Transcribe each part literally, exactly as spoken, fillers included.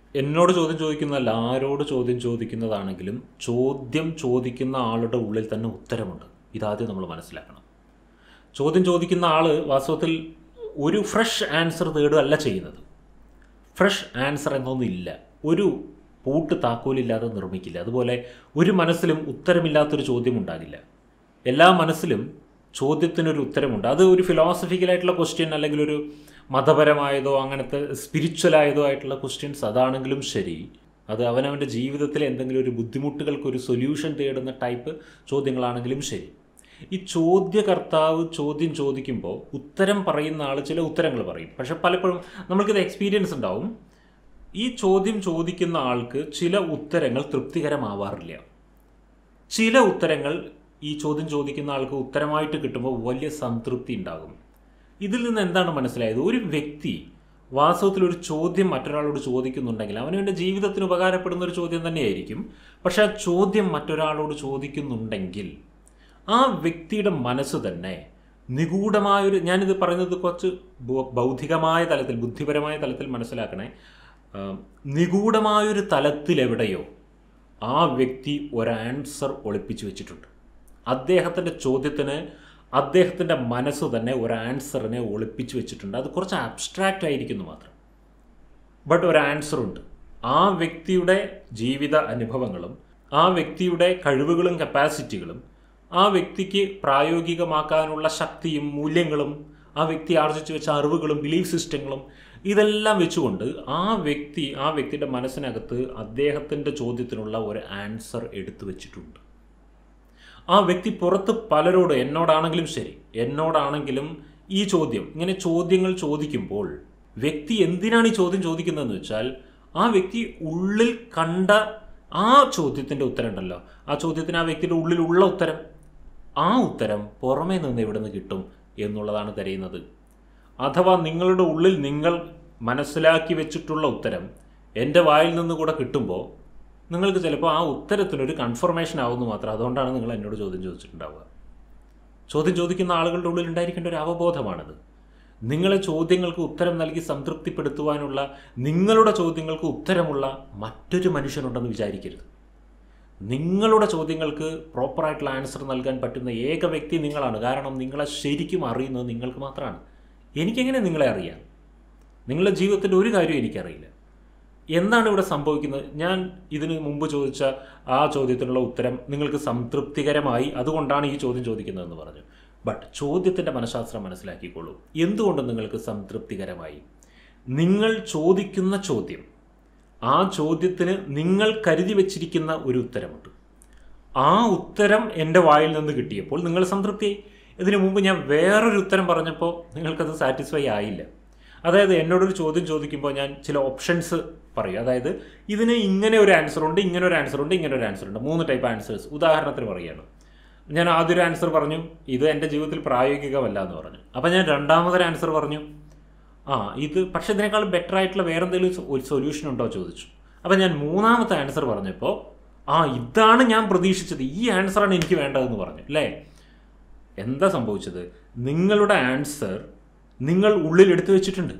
എന്നോട് ചോദ്യം ചോദിക്കുന്നതല്ല, ആരോട് ചോദ്യം ചോദിക്കുന്നതാണെങ്കിലും ചോദ്യം ചോദിക്കുന്ന ആളുടെ ഉള്ളിൽ തന്നെ ഉത്തരമുണ്ട്. ഇതാദ്യം നമ്മൾ മനസ്സിലാക്കണം. ചോദ്യം ചോദിക്കുന്ന ആൾ വാസ്തവത്തിൽ ഒരു ഫ്രഷ് ആൻസർ തേടുകയല്ല ചെയ്യുന്നത്. ഫ്രഷ് ആൻസർ എന്നൊന്നില്ല. ഒരു പൂട്ട് താക്കോലില്ലാതെ നിർമ്മിക്കില്ല. അതുപോലെ ഒരു മനസ്സിലും ഉത്തരമില്ലാത്തൊരു ചോദ്യം ഉണ്ടാകില്ല. എല്ലാ മനസ്സിലും ചോദ്യത്തിനൊരു ഉത്തരമുണ്ട്. അത് ഒരു ഫിലോസഫിക്കലായിട്ടുള്ള ക്വസ്റ്റ്യൻ അല്ലെങ്കിൽ ഒരു മതപരമായതോ അങ്ങനത്തെ സ്പിരിച്വലായതോ ആയിട്ടുള്ള ക്വസ്റ്റ്യൻസ് അതാണെങ്കിലും ശരി, അത് അവനവൻ്റെ ജീവിതത്തിലെ എന്തെങ്കിലും ഒരു ബുദ്ധിമുട്ടുകൾക്കൊരു സൊല്യൂഷൻ തേടുന്ന ടൈപ്പ് ചോദ്യങ്ങളാണെങ്കിലും ശരി, ഈ ചോദ്യകർത്താവ് ചോദ്യം ചോദിക്കുമ്പോൾ ഉത്തരം പറയുന്ന ആൾ ചില ഉത്തരങ്ങൾ പറയും. പക്ഷെ പലപ്പോഴും നമ്മൾക്കിത് എക്സ്പീരിയൻസ് ഉണ്ടാവും. ഈ ചോദ്യം ചോദിക്കുന്ന ആൾക്ക് ചില ഉത്തരങ്ങൾ തൃപ്തികരമാവാറില്ല. ചില ഉത്തരങ്ങൾ ഈ ചോദ്യം ചോദിക്കുന്ന ആൾക്ക് ഉത്തരമായിട്ട് കിട്ടുമ്പോൾ വലിയ സംതൃപ്തി ഉണ്ടാകും. ഇതിൽ നിന്ന് എന്താണ് മനസ്സിലായത്? ഒരു വ്യക്തി വാസ്തവത്തിൽ ഒരു ചോദ്യം മറ്റൊരാളോട് ചോദിക്കുന്നുണ്ടെങ്കിൽ അവനവൻ്റെ ജീവിതത്തിന് ഉപകാരപ്പെടുന്ന ഒരു ചോദ്യം തന്നെയായിരിക്കും. പക്ഷെ ആ ചോദ്യം മറ്റൊരാളോട് ചോദിക്കുന്നുണ്ടെങ്കിൽ ആ വ്യക്തിയുടെ മനസ്സ് തന്നെ നിഗൂഢമായൊരു, ഞാനിത് പറയുന്നത് കുറച്ച് ബൗദ്ധികമായ തലത്തിൽ, ബുദ്ധിപരമായ തലത്തിൽ മനസ്സിലാക്കണേ, നിഗൂഢമായൊരു തലത്തിലെവിടെയോ ആ വ്യക്തി ഒരു ആൻസർ ഒളിപ്പിച്ചു വെച്ചിട്ടുണ്ട്. അദ്ദേഹത്തിൻ്റെ ചോദ്യത്തിന് അദ്ദേഹത്തിൻ്റെ മനസ്സ് തന്നെ ഒരു ആൻസറിനെ ഒളിപ്പിച്ചു വെച്ചിട്ടുണ്ട്. അത് കുറച്ച് അബ്സ്ട്രാക്റ്റ് ആയിരിക്കുന്നു മാത്രം, ബട്ട് ഒരു ആൻസറുണ്ട്. ആ വ്യക്തിയുടെ ജീവിത അനുഭവങ്ങളും ആ വ്യക്തിയുടെ കഴിവുകളും കപ്പാസിറ്റികളും ആ വ്യക്തിക്ക് പ്രായോഗികമാക്കാനുള്ള ശക്തിയും മൂല്യങ്ങളും ആ വ്യക്തി ആർജിച്ചു വെച്ച അറിവുകളും ബിലീഫ് സിസ്റ്റങ്ങളും ഇതെല്ലാം വെച്ചുകൊണ്ട് ആ വ്യക്തി ആ വ്യക്തിയുടെ മനസ്സിനകത്ത് അദ്ദേഹത്തിൻ്റെ ചോദ്യത്തിനുള്ള ഒരു ആൻസർ എടുത്തു വച്ചിട്ടുണ്ട്. ആ വ്യക്തി പുറത്ത് പലരോട്, എന്നോടാണെങ്കിലും ശരി, എന്നോടാണെങ്കിലും ഈ ചോദ്യം, ഇങ്ങനെ ചോദ്യങ്ങൾ ചോദിക്കുമ്പോൾ വ്യക്തി എന്തിനാണ് ഈ ചോദ്യം ചോദിക്കുന്നതെന്ന് വെച്ചാൽ ആ വ്യക്തി ഉള്ളിൽ കണ്ട ആ ചോദ്യത്തിൻ്റെ ഉത്തരം ഉണ്ടല്ലോ, ആ ചോദ്യത്തിന് ആ വ്യക്തിയുടെ ഉള്ളിലുള്ള ഉത്തരം, ആ ഉത്തരം പുറമേ നിന്ന് എവിടെ നിന്ന് കിട്ടും എന്നുള്ളതാണ് തിരയുന്നത്. അഥവാ നിങ്ങളുടെ ഉള്ളിൽ നിങ്ങൾ മനസ്സിലാക്കി വെച്ചിട്ടുള്ള ഉത്തരം എൻ്റെ വായിൽ നിന്ന് കൂടെ കിട്ടുമ്പോൾ നിങ്ങൾക്ക് ചിലപ്പോൾ ആ ഉത്തരത്തിനൊരു കൺഫർമേഷൻ ആവുന്നു മാത്രം. അതുകൊണ്ടാണ് നിങ്ങൾ എന്നോട് ചോദ്യം ചോദിച്ചിട്ടുണ്ടാവുക. ചോദ്യം ചോദിക്കുന്ന ആളുകളുടെ ഉള്ളിൽ ഉണ്ടായിരിക്കേണ്ട ഒരു അവബോധമാണിത്. നിങ്ങളെ ചോദ്യങ്ങൾക്ക് ഉത്തരം നൽകി സംതൃപ്തിപ്പെടുത്തുവാനുള്ള, നിങ്ങളുടെ ചോദ്യങ്ങൾക്ക് ഉത്തരമുള്ള മറ്റൊരു മനുഷ്യനുണ്ടെന്ന് വിചാരിക്കരുത്. നിങ്ങളുടെ ചോദ്യങ്ങൾക്ക് പ്രോപ്പറായിട്ടുള്ള ആൻസർ നൽകാൻ പറ്റുന്ന ഏക വ്യക്തി നിങ്ങളാണ്. കാരണം നിങ്ങളെ ശരിക്കും അറിയുന്നത് നിങ്ങൾക്ക് മാത്രമാണ്. എനിക്കെങ്ങനെ നിങ്ങളെ അറിയാം? നിങ്ങളുടെ ജീവിതത്തിൻ്റെ ഒരു കാര്യവും എനിക്കറിയില്ല. എന്താണ് ഇവിടെ സംഭവിക്കുന്നത്? ഞാൻ ഇതിന് മുമ്പ് ചോദിച്ച ആ ചോദ്യത്തിനുള്ള ഉത്തരം നിങ്ങൾക്ക് സംതൃപ്തികരമായി, അതുകൊണ്ടാണ് ഈ ചോദ്യം ചോദിക്കുന്നതെന്ന് പറഞ്ഞു. ബട്ട് ചോദ്യത്തിൻ്റെ മനഃശാസ്ത്രം മനസ്സിലാക്കിക്കോളൂ. എന്തുകൊണ്ട് നിങ്ങൾക്ക് സംതൃപ്തികരമായി? നിങ്ങൾ ചോദിക്കുന്ന ചോദ്യം, ആ ചോദ്യത്തിന് നിങ്ങൾ കരുതി വച്ചിരിക്കുന്ന ഒരു ഉത്തരമുണ്ട്. ആ ഉത്തരം എൻ്റെ വായിൽ നിന്ന് കിട്ടിയപ്പോൾ നിങ്ങൾ സംതൃപ്തിയായി. ഇതിനു മുമ്പ് ഞാൻ വേറൊരു ഉത്തരം പറഞ്ഞപ്പോൾ നിങ്ങൾക്കത് സാറ്റിസ്ഫൈ ആയില്ല. അതായത് എന്നോടൊരു ചോദ്യം ചോദിക്കുമ്പോൾ ഞാൻ ചില ഓപ്ഷൻസ് പറയും. അതായത് ഇതിന് ഇങ്ങനെ ഒരു ആൻസർ ഉണ്ട്, ഇങ്ങനെ ഒരു ആൻസർ ഉണ്ട്, ഇങ്ങനെ ഒരു ആൻസർ ഉണ്ട്, മൂന്ന് ടൈപ്പ് ആൻസേഴ്സ് ഉദാഹരണത്തിന് പറയുകയാണ്. ഞാൻ ആദ്യൊരു ആൻസർ പറഞ്ഞു, ഇത് എൻ്റെ ജീവിതത്തിൽ പ്രായോഗികമല്ല എന്ന് പറഞ്ഞു. അപ്പം ഞാൻ രണ്ടാമതൊരു ആൻസർ പറഞ്ഞു, ആ ഇത് പക്ഷേ ഇതിനേക്കാൾ ബെറ്റർ ആയിട്ടുള്ള വേറെ എന്തെങ്കിലും ഒരു സൊല്യൂഷൻ ഉണ്ടോ ചോദിച്ചു. അപ്പം ഞാൻ മൂന്നാമത്തെ ആൻസർ പറഞ്ഞപ്പോൾ ആ ഇതാണ് ഞാൻ പ്രതീക്ഷിച്ചത്, ഈ ആൻസറാണ് എനിക്ക് വേണ്ടതെന്ന് പറഞ്ഞു. അല്ലേ? എന്താ സംഭവിച്ചത്? നിങ്ങളുടെ ആൻസർ നിങ്ങൾ ഉള്ളിൽ എടുത്തു വെച്ചിട്ടുണ്ട്.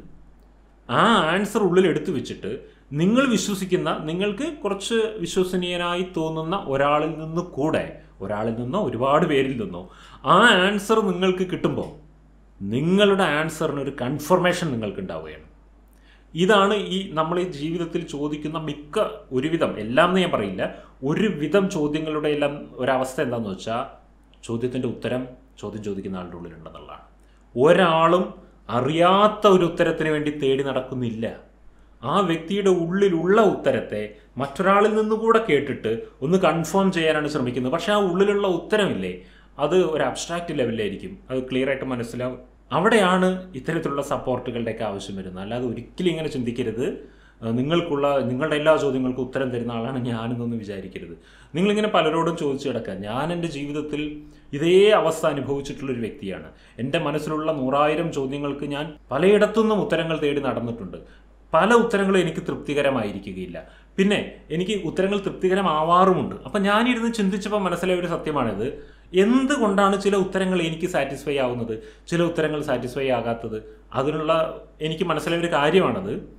ആ ആൻസർ ഉള്ളിൽ എടുത്തു വെച്ചിട്ട് നിങ്ങൾ വിശ്വസിക്കുന്ന, നിങ്ങൾക്ക് കുറച്ച് വിശ്വസനീയനായി തോന്നുന്ന ഒരാളിൽ നിന്ന് കൂടെ, ഒരാളിൽ നിന്നോ ഒരുപാട് പേരിൽ നിന്നോ ആ ആൻസർ നിങ്ങൾക്ക് കിട്ടുമ്പോൾ നിങ്ങളുടെ ആൻസറിനൊരു കൺഫർമേഷൻ നിങ്ങൾക്ക് ഉണ്ടാവുകയാണ്. ഇതാണ് ഈ നമ്മൾ ഈ ജീവിതത്തിൽ ചോദിക്കുന്ന മിക്ക, ഒരുവിധം, എല്ലാം എന്ന് ഞാൻ പറയില്ല, ഒരുവിധം ചോദ്യങ്ങളുടെ എല്ലാം ഒരവസ്ഥ എന്താണെന്ന് വെച്ചാൽ ചോദ്യത്തിൻ്റെ ഉത്തരം ചോദ്യം ചോദിക്കുന്ന ആളുടെ ഉള്ളിലുണ്ടെന്നുള്ളതാണ്. ഒരാളും അറിയാത്ത ഒരു ഉത്തരത്തിന് വേണ്ടി തേടി നടക്കുന്നില്ല. ആ വ്യക്തിയുടെ ഉള്ളിലുള്ള ഉത്തരത്തെ മറ്റൊരാളിൽ നിന്നുകൂടെ കേട്ടിട്ട് ഒന്ന് കൺഫേം ചെയ്യാനാണ് ശ്രമിക്കുന്നത്. പക്ഷേ ആ ഉള്ളിലുള്ള ഉത്തരമില്ലേ, അത് ഒരു അബ്സ്ട്രാക്റ്റ് ലെവലിലായിരിക്കും, അത് ക്ലിയർ ആയിട്ട് മനസ്സിലാവും. അവിടെയാണ് ഇത്തരത്തിലുള്ള സപ്പോർട്ടുകളുടെയൊക്കെ ആവശ്യം വരുന്നത്. അല്ലാതെ ഒരിക്കലും ഇങ്ങനെ ചിന്തിക്കരുത്, നിങ്ങൾക്കുള്ള നിങ്ങളുടെ എല്ലാ ചോദ്യങ്ങൾക്കും ഉത്തരം തരുന്ന ആളാണ് ഞാനെന്നൊന്ന് വിചാരിക്കരുത്. നിങ്ങളിങ്ങനെ പലരോടും ചോദിച്ചു കിടക്കുക. ഞാൻ എൻ്റെ ജീവിതത്തിൽ ഇതേ അവസ്ഥ അനുഭവിച്ചിട്ടുള്ളൊരു വ്യക്തിയാണ്. എൻ്റെ മനസ്സിലുള്ള നൂറായിരം ചോദ്യങ്ങൾക്ക് ഞാൻ പലയിടത്തുനിന്നും ഉത്തരങ്ങൾ തേടി നടന്നിട്ടുണ്ട്. പല ഉത്തരങ്ങളും എനിക്ക് തൃപ്തികരമായിരിക്കുകയില്ല. പിന്നെ എനിക്ക് ഉത്തരങ്ങൾ തൃപ്തികരമാവാറുമുണ്ട്. അപ്പം ഞാനിരുന്ന് ചിന്തിച്ചപ്പോൾ മനസ്സിലായ ഒരു സത്യമാണിത്. എന്തുകൊണ്ടാണ് ചില ഉത്തരങ്ങൾ എനിക്ക് സാറ്റിസ്ഫൈ ആവുന്നത്, ചില ഉത്തരങ്ങൾ സാറ്റിസ്ഫൈ ആകാത്തത്? അതിനുള്ള എനിക്ക് മനസ്സിലായ ഒരു കാര്യമാണത്.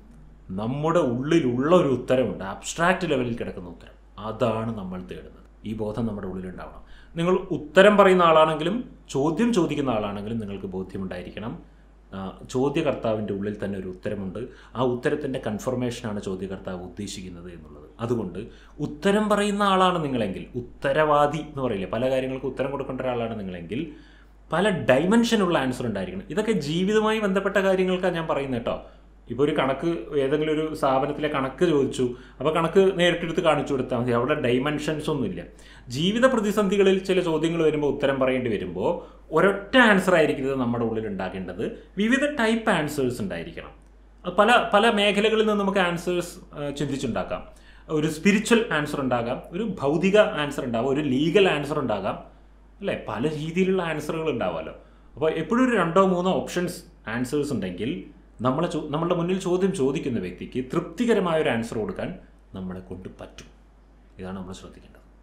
നമ്മുടെ ഉള്ളിലുള്ള ഒരു ഉത്തരമുണ്ട്, അബ്സ്ട്രാക്റ്റ് ലെവലിൽ കിടക്കുന്ന ഉത്തരം. അതാണ് നമ്മൾ തേടുന്നത്. ഈ ബോധം നമ്മുടെ ഉള്ളിലുണ്ടാവണം. നിങ്ങൾ ഉത്തരം പറയുന്ന ആളാണെങ്കിലും ചോദ്യം ചോദിക്കുന്ന ആളാണെങ്കിലും നിങ്ങൾക്ക് ബോധ്യമുണ്ടായിരിക്കണം, ചോദ്യകർത്താവിൻ്റെ ഉള്ളിൽ തന്നെ ഒരു ഉത്തരമുണ്ട്. ആ ഉത്തരത്തിൻ്റെ കൺഫർമേഷനാണ് ചോദ്യകർത്താവ് ഉദ്ദേശിക്കുന്നത് എന്നുള്ളത്. അതുകൊണ്ട് ഉത്തരം പറയുന്ന ആളാണ് നിങ്ങളെങ്കിൽ, ഉത്തരവാദി എന്ന് പറയില്ലേ, പല കാര്യങ്ങൾക്ക് ഉത്തരം കൊടുക്കേണ്ട ഒരാളാണ് നിങ്ങളെങ്കിൽ പല ഡൈമെൻഷനുള്ള ആൻസർ ഉണ്ടായിരിക്കണം. ഇതൊക്കെ ജീവിതവുമായി ബന്ധപ്പെട്ട കാര്യങ്ങൾക്കാണ് ഞാൻ പറയുന്നത് കേട്ടോ. ഇപ്പോൾ ഒരു കണക്ക് ഏതെങ്കിലും ഒരു സ്ഥാപനത്തിലെ കണക്ക് ചോദിച്ചു, അപ്പോൾ കണക്ക് നേരിട്ടെടുത്ത് കാണിച്ചു കൊടുത്താൽ മതി, അവിടെ ഡൈമെൻഷൻസ് ഒന്നുമില്ല. ജീവിത പ്രതിസന്ധികളിൽ ചില ചോദ്യങ്ങൾ വരുമ്പോൾ ഉത്തരം പറയേണ്ടി വരുമ്പോൾ ഒരൊറ്റ ആൻസർ ആയിരിക്കരുത് നമ്മുടെ ഉള്ളിൽ ഉണ്ടാകേണ്ടത്, വിവിധ ടൈപ്പ് ആൻസേഴ്സ് ഉണ്ടായിരിക്കണം. പല പല മേഖലകളിൽ നിന്ന് നമുക്ക് ആൻസേഴ്സ് ചിന്തിച്ചുണ്ടാക്കാം. ഒരു സ്പിരിച്വൽ ആൻസർ ഉണ്ടാകാം, ഒരു ഭൗതിക ആൻസർ ഉണ്ടാകാം, ഒരു ലീഗൽ ആൻസർ ഉണ്ടാകാം, അല്ലേ? പല രീതിയിലുള്ള ആൻസറുകൾ ഉണ്ടാവുമല്ലോ. അപ്പോൾ എപ്പോഴും ഒരു രണ്ടോ മൂന്നോ ഓപ്ഷൻസ് ആൻസേഴ്സ് ഉണ്ടെങ്കിൽ നമ്മളെ നമ്മളുടെ മുന്നിൽ ചോദ്യം ചോദിക്കുന്ന വ്യക്തിക്ക് തൃപ്തികരമായ ഒരു ആൻസർ കൊടുക്കാൻ നമ്മളെ കൊണ്ട് പറ്റും. ഇതാണ് നമ്മൾ ശ്രദ്ധിക്കേണ്ടത്.